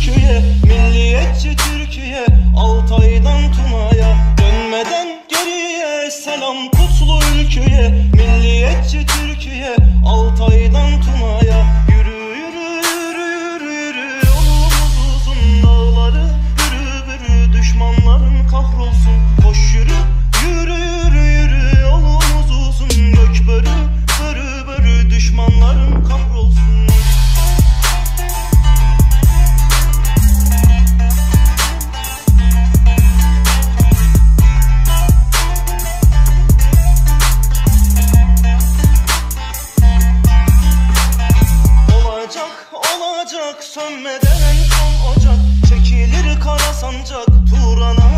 ülküye, milliyetçi Türkiye, Altay'dan Tuna'ya, dönmeden geriye selam kutlu ülküye, milliyetçi Türkiye, Altay'dan Tuna'ya. Yürü yürü yürü yürü yürü, yolumuz uzun dağları bürü bürü, düşmanların kahrolsun. Koş yürü yürü yürü yürü, yolumuz uzun gök börü börü börü, düşmanların kahrolsun. Olacak sönmeden en son ocak, çekilir kara sancak Turan'a